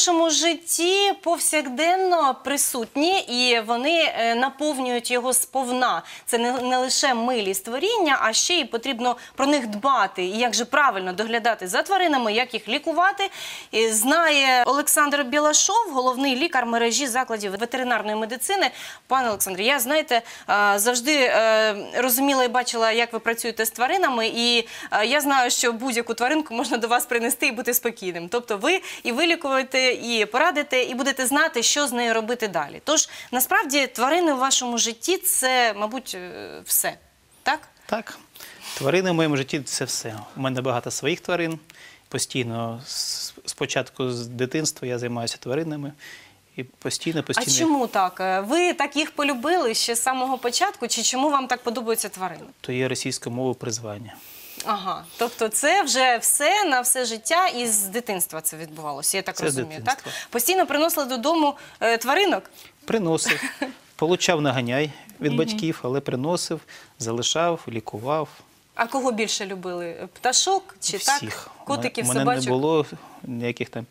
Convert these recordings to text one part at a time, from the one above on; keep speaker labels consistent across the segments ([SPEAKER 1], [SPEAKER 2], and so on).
[SPEAKER 1] вашому житті повсякденно присутні і вони наповнюють його сповна. Це не лише милі створіння, а ще й потрібно про них дбати. І як же правильно доглядати за тваринами, як їх лікувати. І знає Олександр Білашов, головний лікар мережі закладів ветеринарної медицини. Пане Олександре, я, знаєте, завжди розуміла і бачила, як ви працюєте з тваринами, і я знаю, що будь-яку тваринку можна до вас принести і бути спокійним. Тобто ви і вилікуєте, і порадите, і будете знати, що з нею робити далі. Тож, насправді, тварини в вашому житті – це, мабуть, все. Так?
[SPEAKER 2] Так. Тварини в моєму житті – це все. У мене багато своїх тварин. Постійно, спочатку з дитинства я займаюся тваринами. І постійно.
[SPEAKER 1] А чому так? Ви так їх полюбили ще з самого початку? Чи чому вам так подобаються тварини?
[SPEAKER 2] То є російською мовою призвання.
[SPEAKER 1] Ага, тобто це вже все на все життя і з дитинства це відбувалося, я так розумію, так? Постійно приносили додому тваринок?
[SPEAKER 2] Приносив. Получав наганяй від батьків, але приносив, залишав, лікував.
[SPEAKER 1] А кого більше любили? Пташок чи так? Котиків, собачок?
[SPEAKER 2] У мене не було ніяких там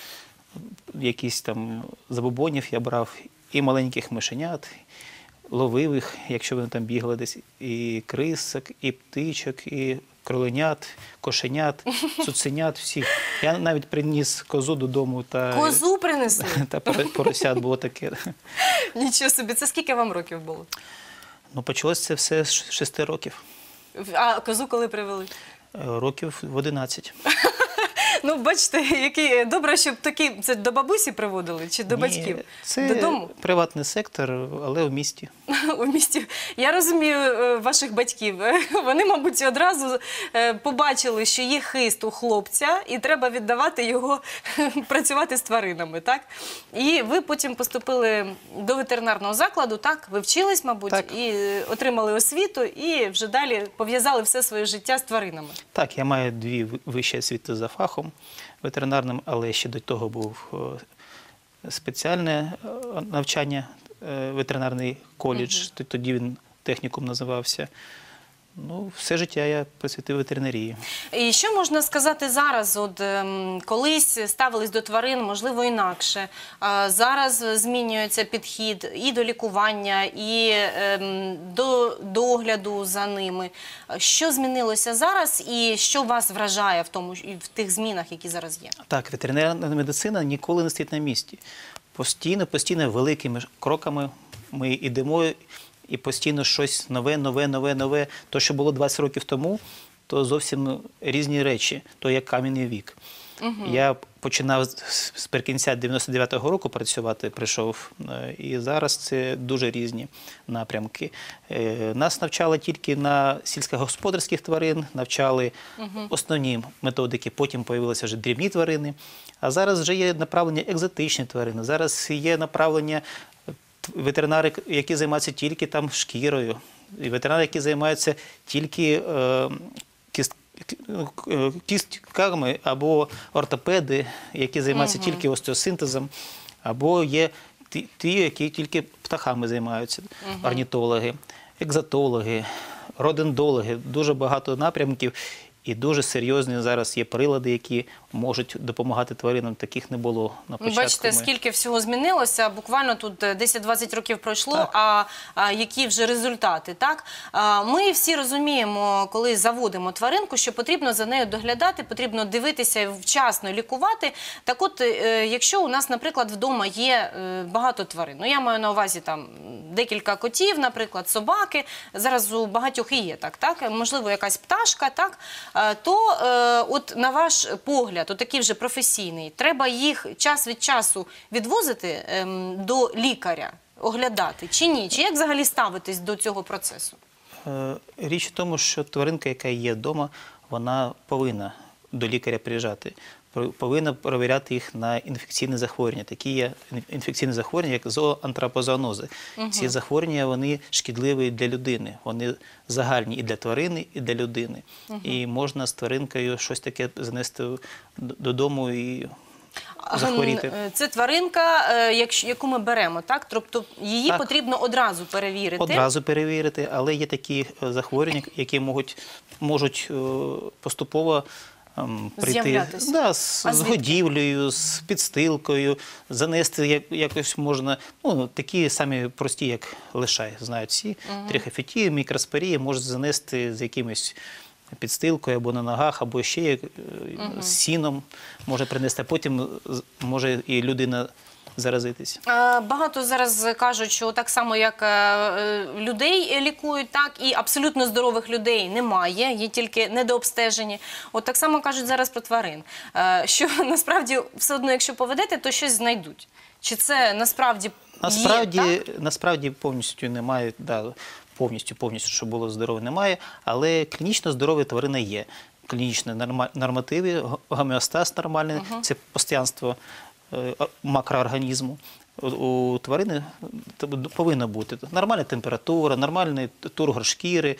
[SPEAKER 2] якісь там забобонів, я брав і маленьких мишенят, ловив їх, якщо вони там бігали десь, і крисок, і птичок, і кроленят, кошенят, цуценят, всіх. Я навіть приніс козу додому.
[SPEAKER 1] Козу принесли?
[SPEAKER 2] Та поросят було таке.
[SPEAKER 1] Нічого собі, це скільки вам років було?
[SPEAKER 2] Ну, почалося це все з 6 років.
[SPEAKER 1] А козу коли привели?
[SPEAKER 2] Років в 11.
[SPEAKER 1] Ну, бачите, який добре, щоб такі, це до бабусі приводили чи до батьків?
[SPEAKER 2] Це
[SPEAKER 1] додому?
[SPEAKER 2] Приватний сектор, але в місті.
[SPEAKER 1] У місті. Я розумію ваших батьків. Вони, мабуть, одразу побачили, що є хист у хлопця і треба віддавати його працювати з тваринами, так? І ви потім поступили до ветеринарного закладу, так? Ви вчились, мабуть,
[SPEAKER 2] так.
[SPEAKER 1] І отримали освіту, і вже далі пов'язали все своє життя з тваринами.
[SPEAKER 2] Так, я маю 2 вищі освіти за фахом ветеринарним, але ще до того був спеціальне навчання, ветеринарний коледж, тоді він технікум називався. Ну, все життя я присвятив ветеринарії. І
[SPEAKER 1] що можна сказати зараз? От колись ставились до тварин, можливо, інакше. Зараз змінюється підхід і до лікування, і до догляду за ними. Що змінилося зараз і що вас вражає в тих змінах, які зараз є?
[SPEAKER 2] Так, ветеринарна медицина ніколи не стоїть на місці. Постійно великими кроками ми йдемо, і постійно щось нове. То, що було 20 років тому, то зовсім різні речі, то як кам'яний вік. Я починав з прикінця 99-го року працювати, прийшов, і зараз це дуже різні напрямки. Нас навчали тільки на сільськогосподарських тварин, навчали основні методики, потім з'явилися вже дрібні тварини, а зараз вже є направлення екзотичні тварини, зараз є направлення ветеринари, які займаються тільки там шкірою, і ветеринари, які займаються тільки кістками, або ортопеди, які займаються тільки остеосинтезом, або є ті, які тільки птахами займаються, орнітологи, екзотологи, родентологи, дуже багато напрямків. І дуже серйозні зараз є прилади, які можуть допомагати тваринам. Таких не було на початку.
[SPEAKER 1] Бачите, скільки всього змінилося. Буквально тут 10-20 років пройшло, а які вже результати, так? Ми всі розуміємо, коли заводимо тваринку, що потрібно за нею доглядати, потрібно дивитися, вчасно лікувати. Так от, якщо у нас, наприклад, вдома є багато тварин, ну я маю на увазі там декілька котів, наприклад, собаки, зараз у багатьох і є так? Можливо, якась пташка, так? То от на ваш погляд, отакий вже професійний, треба їх час від часу відвозити до лікаря, оглядати чи ні? Чи як взагалі ставитись до цього процесу?
[SPEAKER 2] Річ в тому, що тваринка, яка є вдома, вона повинна до лікаря приїжджати. Повинна перевіряти їх на інфекційні захворювання. Такі є інфекційні захворювання, як зооантрапозоонози. Ці захворювання, вони шкідливі для людини. Вони загальні і для тварини, і для людини. І можна з тваринкою щось таке занести додому і захворіти.
[SPEAKER 1] Це тваринка, яку ми беремо, так? Тобто її потрібно одразу перевірити?
[SPEAKER 2] Одразу перевірити, але є такі захворювання, які можуть поступово прийти
[SPEAKER 1] З'являтися.
[SPEAKER 2] да,
[SPEAKER 1] А
[SPEAKER 2] з
[SPEAKER 1] звідки?
[SPEAKER 2] годівлею, з підстилкою, занести якось можна, ну, такі самі прості, як лишай, знають всі, трихофітії, мікроспорії можуть занести з якимось підстилкою або на ногах, або ще з сіном може принести, а потім може і людина заразитись.
[SPEAKER 1] Багато зараз кажуть, що так само, як людей лікують, так і абсолютно здорових людей немає, є тільки недообстежені. От так само кажуть зараз про тварин, що насправді все одно, якщо поведете, то щось знайдуть. Чи це насправді є, так?
[SPEAKER 2] Насправді повністю немає, да, повністю, що було здорове, немає, але клінічно здорові тварини є. Клінічні нормативи, гомеостаз нормальний, це постоянство макроорганізму. У тварини повинна бути нормальна температура, нормальний тургор шкіри,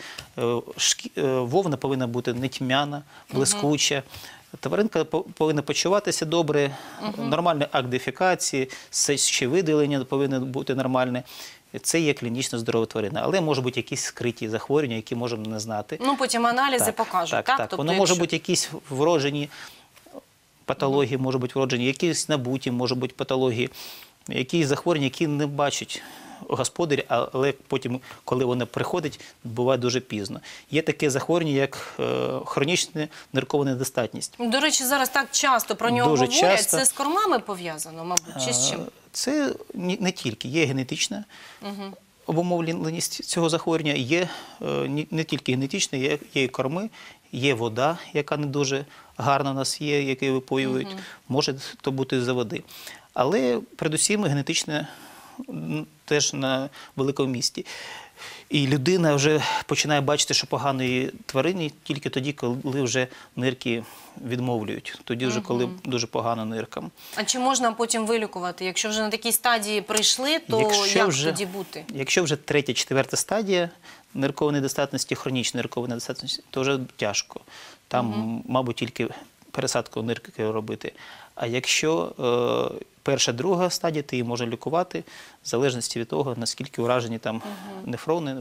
[SPEAKER 2] вовна повинна бути не тьмяна, блискуча. Тваринка повинна почуватися добре, нормальний акт дефекації, сечовиділення повинно бути нормальне. Це є клінічно здорова тварина. Але можуть бути якісь скриті захворювання, які можемо не знати.
[SPEAKER 1] Ну, потім аналізи покажуть, так?
[SPEAKER 2] Тобто, воно може бути якісь вроджені патології, може бути вроджені, якісь набуті, може бути патології, якісь захворювання, які не бачать господарі, але потім, коли вони приходять, буває дуже пізно. Є таке захворювання, як хронічна ниркова недостатність.
[SPEAKER 1] До речі, зараз так часто про нього
[SPEAKER 2] Дуже
[SPEAKER 1] говорять.
[SPEAKER 2] часто.
[SPEAKER 1] Це з кормами пов'язано, мабуть, чи з чим?
[SPEAKER 2] Це не тільки. Є генетична обумовленість цього захворювання, є не тільки генетична, є і корми, є вода, яка не дуже гарна у нас є, яку випоюють, може то бути з-за води. Але передусім генетичне теж на великому місці. І людина вже починає бачити, що погано її тварині тільки тоді, коли вже нирки відмовлюють. Тоді вже, коли дуже погано ниркам.
[SPEAKER 1] А чи можна потім вилікувати? Якщо вже на такій стадії прийшли, то як тоді бути?
[SPEAKER 2] Якщо вже 3-4 стадія ниркової недостатності, хронічної ниркової недостатності, то вже тяжко. Там, мабуть, тільки пересадку нирки робити. А якщо перша, друга стадія, то її можна лікувати, в залежності від того, наскільки уражені там нефрони.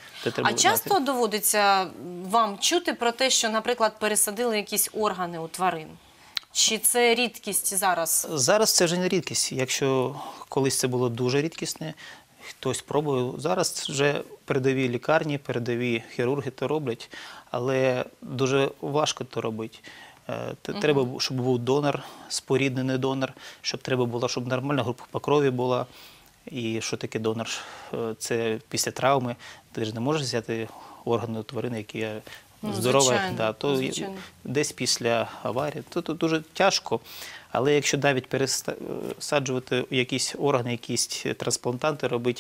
[SPEAKER 1] А часто доводиться вам чути про те, що, наприклад, пересадили якісь органи у тварин? Чи це рідкість зараз?
[SPEAKER 2] Зараз це вже не рідкість. Якщо колись це було дуже рідкісне, хтось пробує. Зараз вже передові лікарні, передові хірурги то роблять, але дуже важко то робити. Треба, щоб був донор, споріднений донор, щоб нормальна група крові була. І що таке донор? Це після травми. Ти ж не можеш взяти органи у тварини, які є здорові. То десь після аварії. То дуже тяжко. Але якщо навіть пересаджувати якісь органи, якісь трансплантанти робити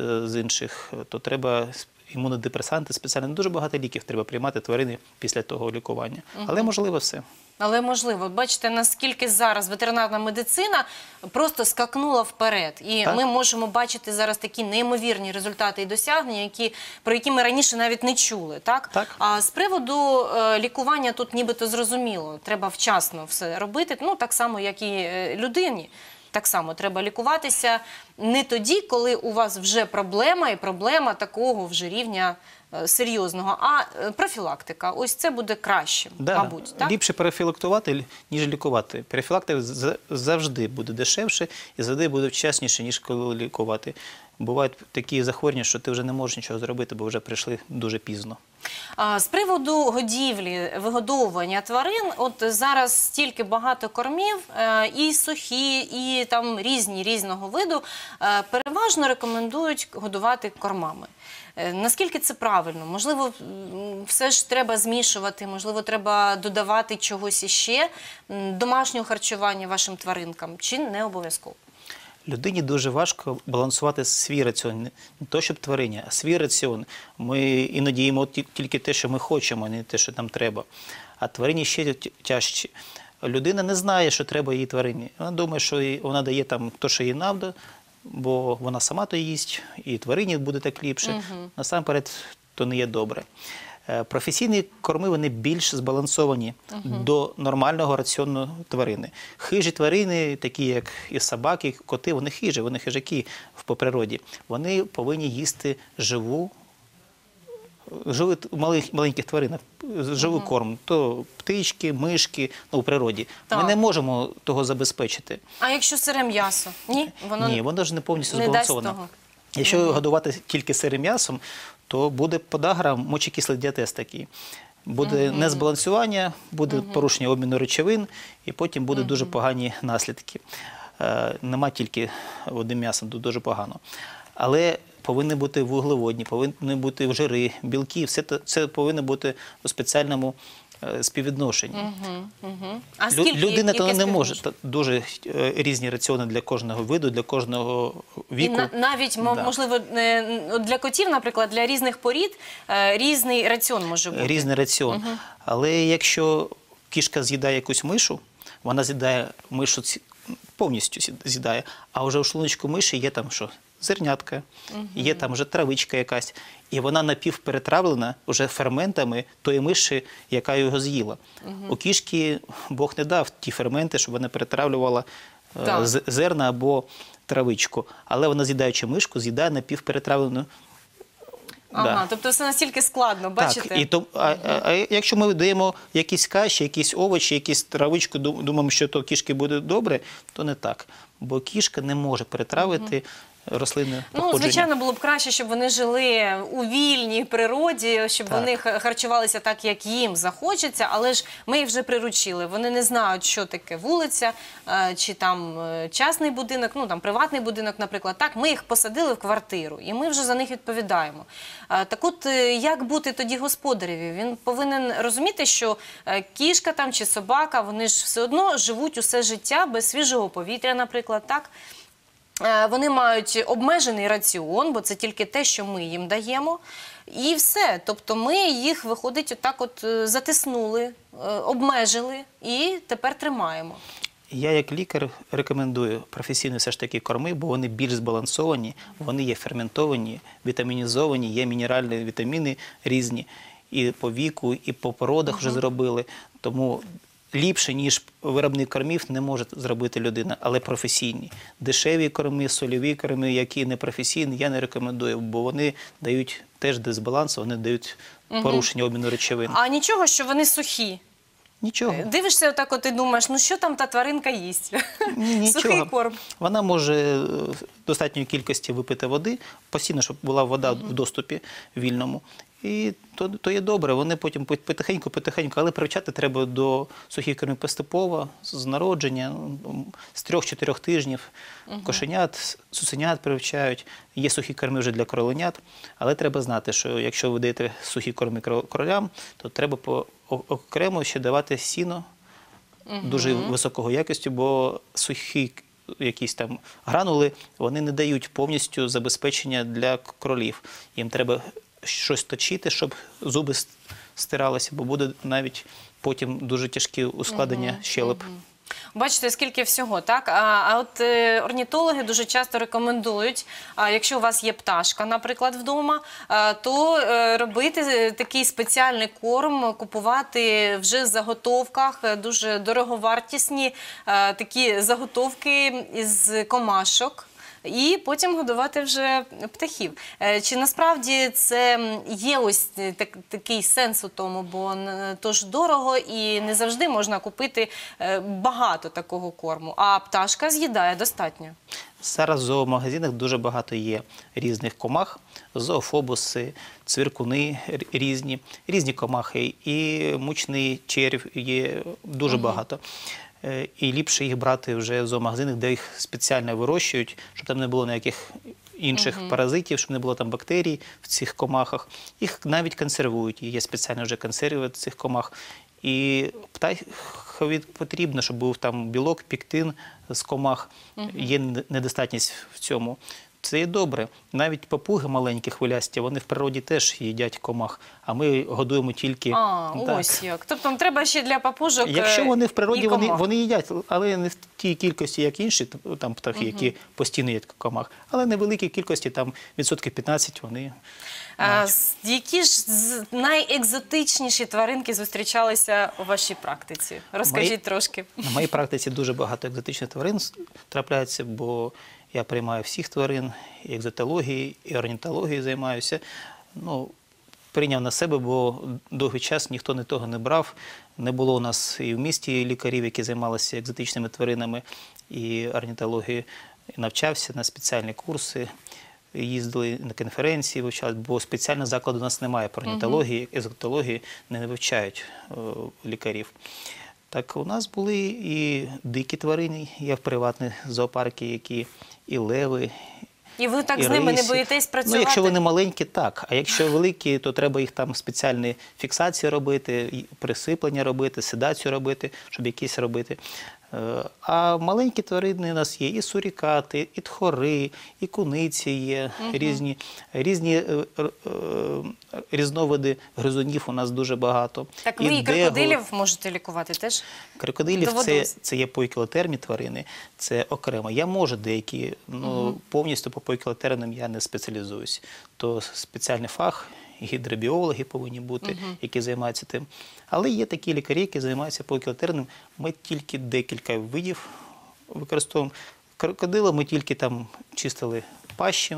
[SPEAKER 2] з інших, то треба імунодепресанти спеціально. Дуже багато ліків треба приймати тварини після того лікування. Але можливо все.
[SPEAKER 1] Але можливо. Бачите, наскільки зараз ветеринарна медицина просто скакнула вперед. І ми можемо бачити зараз такі неймовірні результати і досягнення, про які ми раніше навіть не чули. Так? А з приводу лікування тут нібито зрозуміло. Треба вчасно все робити. Ну, так само, як і людині. Так само треба лікуватися не тоді, коли у вас вже проблема, і проблема такого вже рівня серйозного, а профілактика. Ось це буде краще, мабуть. Так?
[SPEAKER 2] Ліпше профілактувати, ніж лікувати. Профілактика завжди буде дешевше і завжди буде вчасніше, ніж коли лікувати. Бувають такі захворювання, що ти вже не можеш нічого зробити, бо вже прийшли дуже пізно.
[SPEAKER 1] З приводу годівлі, вигодовування тварин, от зараз стільки багато кормів, і сухі, і там різного виду, переважно рекомендують годувати кормами. Наскільки це правильно? Можливо, все ж треба змішувати, можливо, треба додавати чогось іще, домашнього харчування вашим тваринкам, чи не обов'язково?
[SPEAKER 2] Людині дуже важко балансувати свій раціон, не то, щоб тварині, а свій раціон. Ми іноді їмо тільки те, що ми хочемо, а не те, що нам треба. А тварині ще тяжче. Людина не знає, що треба їй тварині. Вона думає, що вона дає там те, що їй треба, бо вона сама то їсть, і тварині буде так ліпше. Насамперед, то не є добре. Професійні корми, вони більш збалансовані до нормального раціону тварини. Хижі тварини, такі як і собаки, і коти, вони хижі, вони хижаки по природі. Вони повинні їсти живу маленьких тваринах, живий корм, то птички, мишки, ну, у природі.
[SPEAKER 1] Так.
[SPEAKER 2] Ми не можемо того забезпечити.
[SPEAKER 1] А якщо сире м'ясо? Ні?
[SPEAKER 2] Ні, воно ж не повністю
[SPEAKER 1] не дасть
[SPEAKER 2] збалансоване.
[SPEAKER 1] того.
[SPEAKER 2] Якщо годувати тільки сирим м'ясом, то буде подагра, мочекислий діатез такий. Буде незбалансування, буде порушення обміну речовин, і потім будуть дуже погані наслідки. Нема тільки одним м'ясом, тут дуже погано. Але повинні бути вуглеводні, повинні бути жири, білки, все це повинно бути у спеціальному співвідношенні.
[SPEAKER 1] А скільки,
[SPEAKER 2] Людина
[SPEAKER 1] яке
[SPEAKER 2] то не може.
[SPEAKER 1] співвідношення?
[SPEAKER 2] Дуже різні раціони для кожного виду, для кожного віку.
[SPEAKER 1] І навіть,
[SPEAKER 2] Да.
[SPEAKER 1] можливо, для котів, наприклад, для різних порід різний раціон може бути.
[SPEAKER 2] Різний раціон. Але якщо кішка з'їдає якусь мишу, вона з'їдає мишу повністю з'їдає, а вже у шлуночку миші є там що? Зернятка, є там вже травичка якась, і вона напівперетравлена вже ферментами тої миші, яка його з'їла. У кішки Бог не дав ті ферменти, щоб вона перетравлювала
[SPEAKER 1] Так.
[SPEAKER 2] зерна або травичку. Але вона, з'їдаючи мишку, з'їдає напівперетравлену.
[SPEAKER 1] Ага, тобто все настільки складно, бачите?
[SPEAKER 2] Так, а якщо ми даємо якісь каші, якісь овочі, якісь травичку, думаємо, що то кішки буде добре, то не так. Бо кішка не може перетравити рослинне походження.
[SPEAKER 1] Ну, звичайно, було б краще, щоб вони жили у вільній природі, щоб
[SPEAKER 2] Так.
[SPEAKER 1] вони харчувалися так, як їм захочеться, але ж ми їх вже приручили. Вони не знають, що таке вулиця, чи там частний будинок, ну там приватний будинок, наприклад. Так, ми їх посадили в квартиру, і ми вже за них відповідаємо. Так от, як бути тоді господареві? Він повинен розуміти, що кішка там чи собака, вони ж все одно живуть усе життя без свіжого повітря, наприклад, так? Вони мають обмежений раціон, бо це тільки те, що ми їм даємо. І все. Тобто ми їх, виходить, отак от затиснули, обмежили і тепер тримаємо.
[SPEAKER 2] Я як лікар рекомендую професійні все ж таки корми, бо вони більш збалансовані, вони є ферментовані, вітамінізовані, є мінеральні вітаміни різні. І по віку, і по породах вже зробили. Тому ліпше, ніж виробник кормів, не може зробити людина, але професійні. Дешеві корми, сольові корми, які не професійні, я не рекомендую, бо вони дають теж дисбаланс, вони дають порушення обміну речовин.
[SPEAKER 1] А нічого, що вони сухі.
[SPEAKER 2] Нічого.
[SPEAKER 1] Дивишся отак от і думаєш, ну що там та тваринка їсть?
[SPEAKER 2] Нічого.
[SPEAKER 1] Сухий корм.
[SPEAKER 2] Вона може в достатньої кількості випити води, постійно, щоб була вода в доступі вільному. І то є добре, вони потім потихеньку, але привчати треба до сухих кормів поступово, з народження, з 3-4 тижнів. Кошенят, цуценят привчають, є сухі корми вже для кроленят, але треба знати, що якщо ви даєте сухі корми кролям, то треба окремо ще давати сіно дуже високого якості, бо сухі якісь там гранули, вони не дають повністю забезпечення для кролів. Їм треба щось точити, щоб зуби стиралися, бо буде навіть потім дуже тяжкі ускладнення щелеп.
[SPEAKER 1] Бачите, скільки всього, так? А от орнітологи дуже часто рекомендують, якщо у вас є пташка, наприклад, вдома, то робити такий спеціальний корм, купувати вже в заготовках, дуже дороговартісні такі заготовки із комашок. І потім годувати вже птахів. Чи насправді це є ось такий сенс у тому, бо то ж дорого і не завжди можна купити багато такого корму, а пташка з'їдає достатньо.
[SPEAKER 2] Зараз в зоомагазинах дуже багато є різних комах, зоофобуси, цвіркуни різні комахи, і мучний червь є дуже багато. І ліпше їх брати вже в зоомагазинах, де їх спеціально вирощують, щоб там не було ніяких інших паразитів, щоб не було там бактерій в цих комахах. Їх навіть консервують, є спеціально вже консерви цих комах. І птахові потрібно, щоб був там білок, пектин з комах, є недостатність в цьому. Це є добре. Навіть папуги маленькі, хвилясті, вони в природі теж їдять комах, а ми годуємо тільки...
[SPEAKER 1] Ось як. Тобто треба ще для папужок і комах.
[SPEAKER 2] Якщо вони в природі, вони їдять, але не в тій кількості, як інші там птахи, які постійно їдять комах. Але в невеликій кількості, там відсотків 15 вони...
[SPEAKER 1] Які ж найекзотичніші тваринки зустрічалися у вашій практиці? Розкажіть трошки.
[SPEAKER 2] На моїй практиці дуже багато екзотичних тварин трапляється, бо я приймаю всіх тварин, і екзотології, і орнітологією займаюся. Ну, сприйняв на себе, бо довгий час ніхто того не брав. Не було у нас і в місті лікарів, які займалися екзотичними тваринами і орнітологією. Навчався на спеціальні курси, їздили на конференції, вивчали, бо спеціального закладу у нас немає по орнітології, екзотології не вивчають лікарів. Так у нас були і дикі тварини, є в приватних зоопарки, які і леви,
[SPEAKER 1] І ви так
[SPEAKER 2] і
[SPEAKER 1] з ними не
[SPEAKER 2] риси.
[SPEAKER 1] боїтесь працювати?
[SPEAKER 2] Ну, якщо вони маленькі, так. А якщо великі, то треба їх там спеціальні фіксації робити, присиплення робити, седацію робити, щоб якісь робити. А маленькі тварини у нас є і сурікати, і тхори, і куниці є, різні різновиди гризунів у нас дуже багато.
[SPEAKER 1] Так ви і крокодилів можете лікувати теж?
[SPEAKER 2] Крокодилів це є поікілотермні тварини, це окремо. Я можу деякі, повністю по поікілотермним я не спеціалізуюсь. То спеціальний фах, гідробіологи повинні бути, які займаються тим. Але є такі лікарі, які займаються поікілотермним. Ми тільки декілька видів використовуємо. Крокодила ми тільки там чистили пащі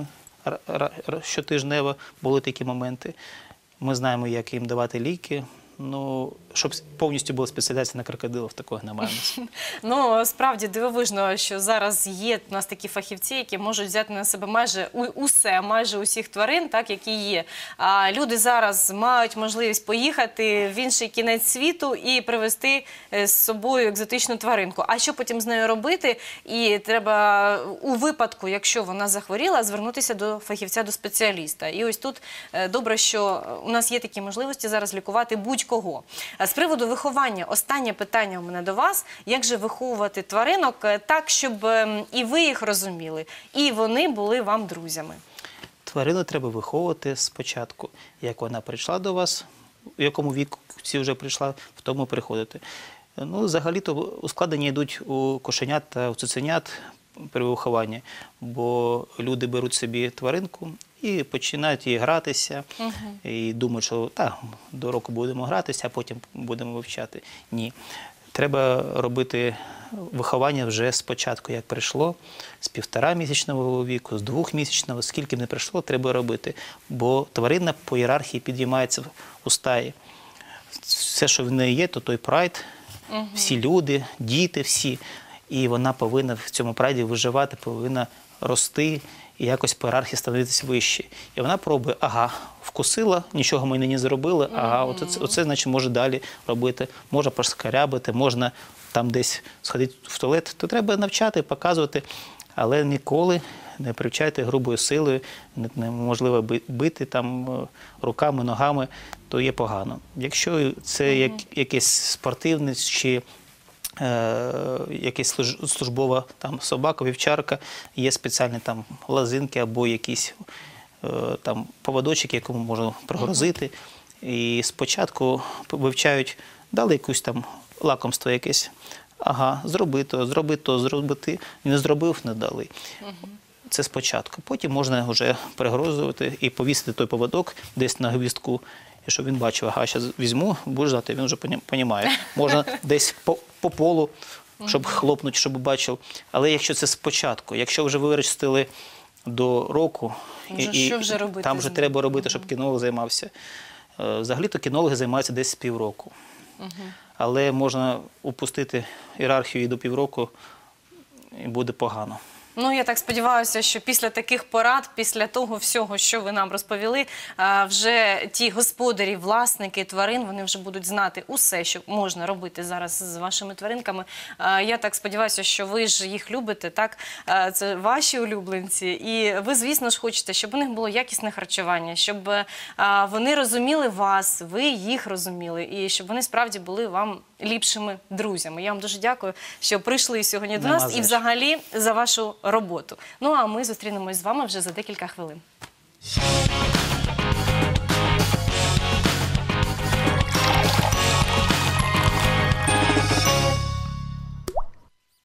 [SPEAKER 2] щотижнево, були такі моменти. Ми знаємо, як їм давати ліки. Ну, щоб повністю була спеціалізація на крокодилів, такого немає у нас.
[SPEAKER 1] Ну, справді дивовижно, що зараз є у нас такі фахівці, які можуть взяти на себе майже усіх тварин, так, які є. А люди зараз мають можливість поїхати в інший кінець світу і привезти з собою екзотичну тваринку. А що потім з нею робити? І треба у випадку, якщо вона захворіла, звернутися до фахівця, до спеціаліста. І ось тут добре, що у нас є такі можливості зараз лікувати будь-кого. З приводу виховання, останнє питання у мене до вас. Як же виховувати тваринок так, щоб і ви їх розуміли, і вони були вам друзями?
[SPEAKER 2] Тварину треба виховувати спочатку. Як вона прийшла до вас, в якому віці вже прийшла, в тому приходити. Ну, взагалі-то ускладнення йдуть у кошенят та у цуценят при вихованні, бо люди беруть собі тваринку і починають її гратися, і думають, що до року будемо гратися, а потім будемо вивчати. Ні. Треба робити виховання вже спочатку, як прийшло, з 1,5-місячного віку, з 2-місячного, скільки не прийшло, треба робити. Бо тварина по ієрархії підіймається у стаї. Все, що в неї є, то той прайд, всі люди, діти всі. І вона повинна в цьому прайді виживати, повинна рости і якось по ієрархії становитися вище. І вона пробує, вкусила, нічого ми не зробили, оце, значить, може далі робити, можна пошкарябити, можна там десь сходити в туалет. То треба навчати, показувати, але ніколи не привчайте грубою силою, неможливо бити там руками, ногами, то є погано. Якщо це якийсь спортивний чи якась службова там собака, вівчарка, є спеціальні там лазинки або якісь там поводочок, якому можна пригрозити. І спочатку вивчають, дали якусь там лакомство якесь. Зроби то, не зробив, не дали. Це спочатку. Потім можна вже пригрозувати і повісити той поводок десь на гвіздку, і щоб він бачив, зараз візьму, будеш знати, він вже розуміє. Можна десь по полу, щоб хлопнути, щоб бачив. Але якщо це спочатку, якщо вже виростили до року, там вже треба робити, щоб кінолог займався. Взагалі-то кінологи займаються десь з півроку. Але можна упустити ієрархію і до півроку, і буде погано.
[SPEAKER 1] Ну, я так сподіваюся, що після таких порад, після того всього, що ви нам розповіли, вже ті господарі, власники тварин, вони вже будуть знати усе, що можна робити зараз з вашими тваринками. Я так сподіваюся, що ви ж їх любите, так? Це ваші улюбленці. І ви, звісно ж, хочете, щоб у них було якісне харчування, щоб вони розуміли вас, ви їх розуміли, і щоб вони справді були вам ліпшими друзями. Я вам дуже дякую, що прийшли сьогодні до нас і взагалі за вашу роботу. Ну, а ми зустрінемось з вами вже за декілька хвилин.